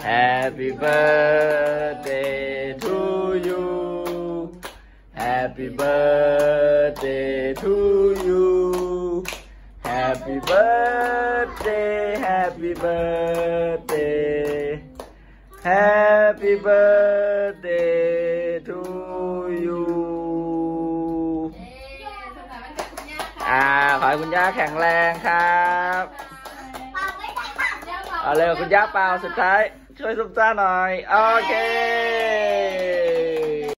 Happy birthday to you Happy birthday to you Happy birthday Happy birthday Happy birthday to you ขอให้คุณย่าแข็งแรงครับเอาเร็วคุณย่าเป่าสุดท้ายช่วยซุปซ่าหน่อยโอเค